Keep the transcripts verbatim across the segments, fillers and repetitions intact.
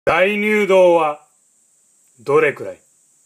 大入道はどれくらい？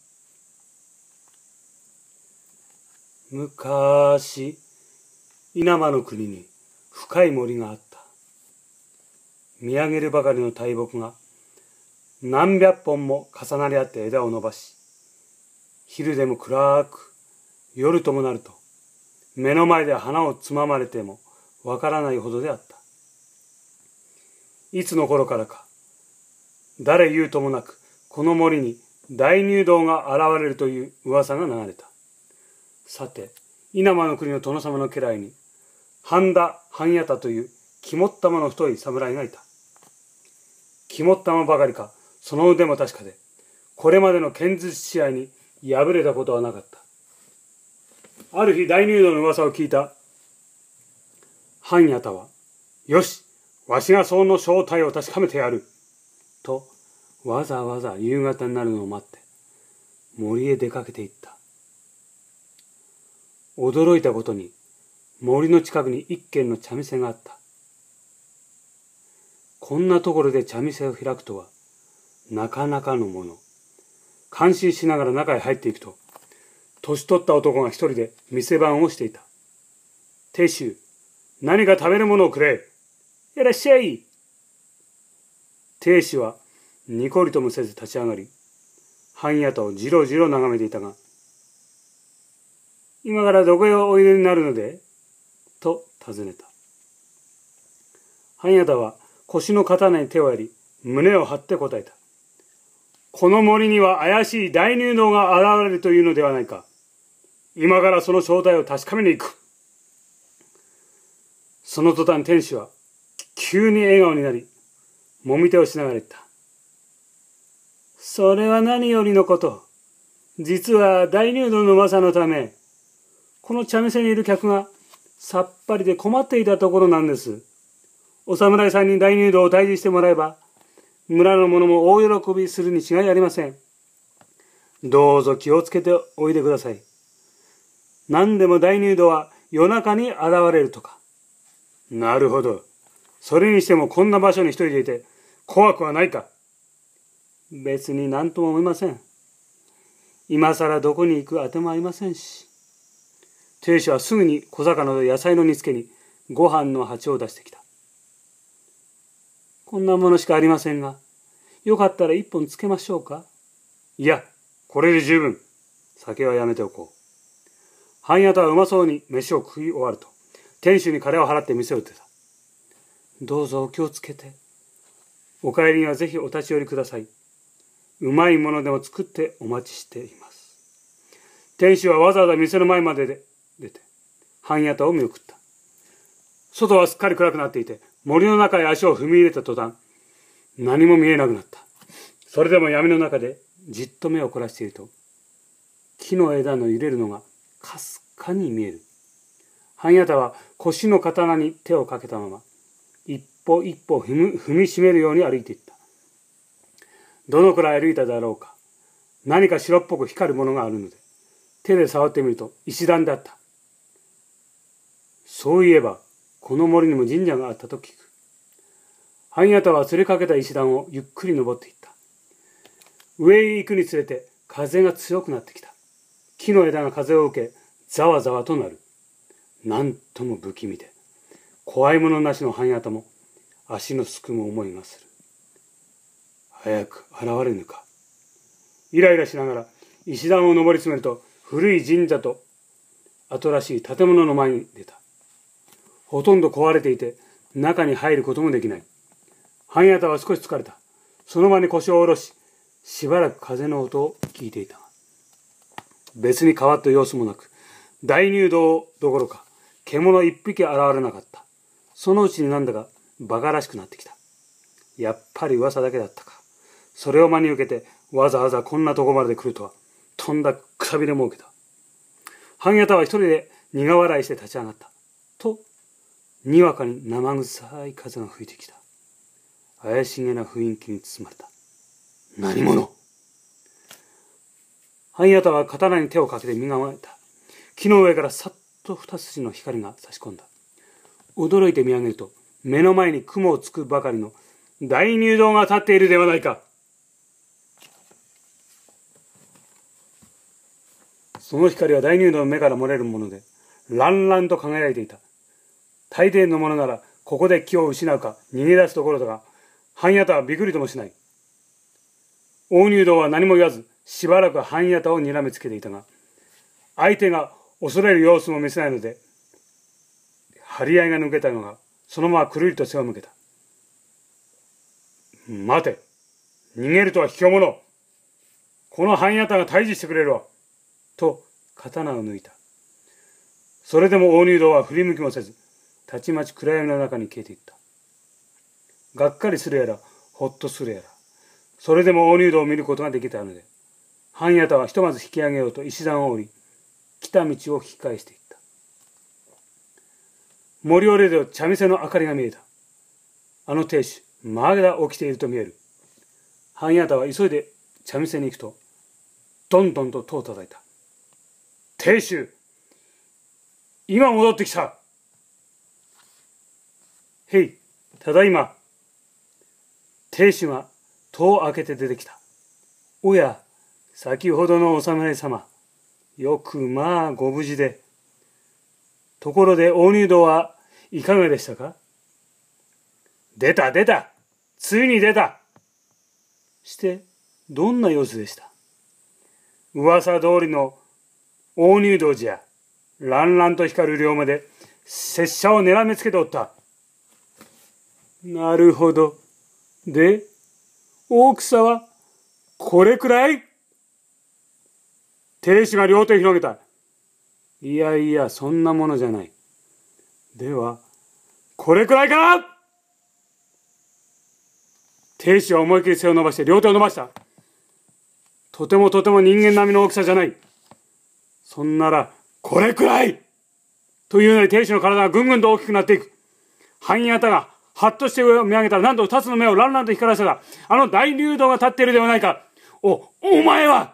昔、稲間の国に深い森があった。見上げるばかりの大木が何百本も重なり合って枝を伸ばし、昼でも暗く、夜ともなると、目の前で花をつままれてもわからないほどであった。いつの頃からか、誰言うともなく、この森に大入道が現れるという噂が流れた。さて、稲間の国の殿様の家来に、半田半八田という肝っ玉の太い侍がいた。肝っ玉ばかりか、その腕も確かで、これまでの剣術試合に敗れたことはなかった。ある日大入道の噂を聞いた半八田は、よし、わしがその正体を確かめてやる。と、わざわざ夕方になるのを待って、森へ出かけていった。驚いたことに、森の近くに一軒の茶店があった。こんなところで茶店を開くとは、なかなかのもの。感心しながら中へ入っていくと、年取った男が一人で店番をしていた。亭主、何か食べるものをくれ。いらっしゃい。亭主はにこりともせず立ち上がり、半八田をじろじろ眺めていたが、今からどこへおいでになるのでと尋ねた。半八田は腰の刀に手をやり、胸を張って答えた。この森には怪しい大入道が現れるというのではないか。今からその正体を確かめに行く。その途端天使は急に笑顔になり、もみ手をしながら言った。それは何よりのこと。実は大入道の噂のため、この茶店にいる客がさっぱりで困っていたところなんです。お侍さんに大入道を退治してもらえば、村の者も大喜びするに違いありません。どうぞ気をつけておいでください。何でも大入道は夜中に現れるとか。なるほど。それにしてもこんな場所に一人でいて怖くはないか。別に何とも思いません。今さらどこに行くあてもありませんし。亭主はすぐに小魚と野菜の煮付けにご飯の鉢を出してきた。こんなものしかありませんが、よかったら一本つけましょうか。いや、これで十分。酒はやめておこう。半八田はうまそうに飯を食い終わると、店主に金を払って店を出た。どうぞお気をつけて。お帰りにはぜひお立ち寄りください。うまいものでも作ってお待ちしています。店主はわざわざ店の前までで出て、半八田を見送った。外はすっかり暗くなっていて、森の中へ足を踏み入れた途端、何も見えなくなった。それでも闇の中でじっと目を凝らしていると、木の枝の揺れるのがかすかに見える。半八田は腰の刀に手をかけたまま、一歩一歩踏み、踏みしめるように歩いていった。どのくらい歩いただろうか。何か白っぽく光るものがあるので、手で触ってみると石段であった。そういえば、この森にも神社があったと聞く。半八田は釣りかけた石段をゆっくり登っていった。上へ行くにつれて風が強くなってきた。木の枝が風を受け、ざわざわとなる。なんとも不気味で、怖いものなしの半八田も足のすくむ思いがする。早く現れぬか。イライラしながら石段を登り詰めると、古い神社と新しい建物の前に出た。ほとんど壊れていて、中に入ることもできない。半八田は少し疲れた。その場に腰を下ろし、しばらく風の音を聞いていた。別に変わった様子もなく、大入道どころか、獣一匹現れなかった。そのうちになんだか馬鹿らしくなってきた。やっぱり噂だけだったか。それを真に受けて、わざわざこんなとこまで来るとは、とんだくさびれも受けた。半八田は一人で苦笑いして立ち上がった。と、にわかに生臭い風が吹いてきた。怪しげな雰囲気に包まれた。何者？半八田は刀に手をかけて身構えた。木の上からさっと二筋の光が差し込んだ。驚いて見上げると、目の前に雲をつくばかりの大入道が立っているではないか。 その光は大入道の目から漏れるもので、乱々と輝いていた。大抵の者なら、ここで気を失うか、逃げ出すところだが、半八田はびくりともしない。大入道は何も言わず、しばらく半八田を睨みつけていたが、相手が恐れる様子も見せないので、張り合いが抜けたのが、そのままくるりと背を向けた。待て、逃げるとは卑怯者。この半八田が退治してくれるわ。と、刀を抜いた。それでも大入道は振り向きもせず、たちまち暗闇の中に消えていった。がっかりするやら、ほっとするやら、それでも大入道を見ることができたので、半八田はひとまず引き上げようと石段を降り、来た道を引き返していった。森を出ると茶店の明かりが見えた。あの亭主、まだ起きていると見える。半八田は急いで茶店に行くと、どんどんと戸を叩いた。亭主、今戻ってきた。へい、ただいま。亭主が戸を開けて出てきた。おや、先ほどのお侍様、よくまあご無事で。ところで大入道はいかがでしたか。出た出た、ついに出た。してどんな様子でした。噂通りの大入道じゃ。乱々と光る両目で拙者を狙めつけておった。なるほど。で、大草はこれくらい。亭主が両手を広げた。いやいや、そんなものじゃない。では、これくらいかな。亭主は思い切り背を伸ばして両手を伸ばした。とてもとても人間並みの大きさじゃない。そんなら、これくらいというのに亭主の体がぐんぐんと大きくなっていく。半八田がはっとして上を見上げたら、なんと二つの目を乱々と光らせた。あの大流道が立っているではないか。お、お前は。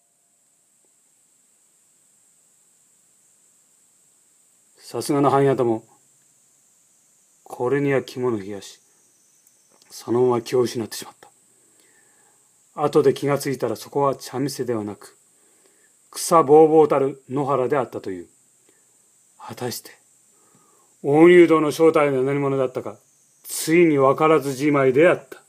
さすがの半八田も、これには肝の冷やし、そのまま気を失ってしまった。後で気がついたら、そこは茶店ではなく、草ぼうぼうたる野原であったという。果たして大入道の正体が何者だったか、ついに分からずじまいであった。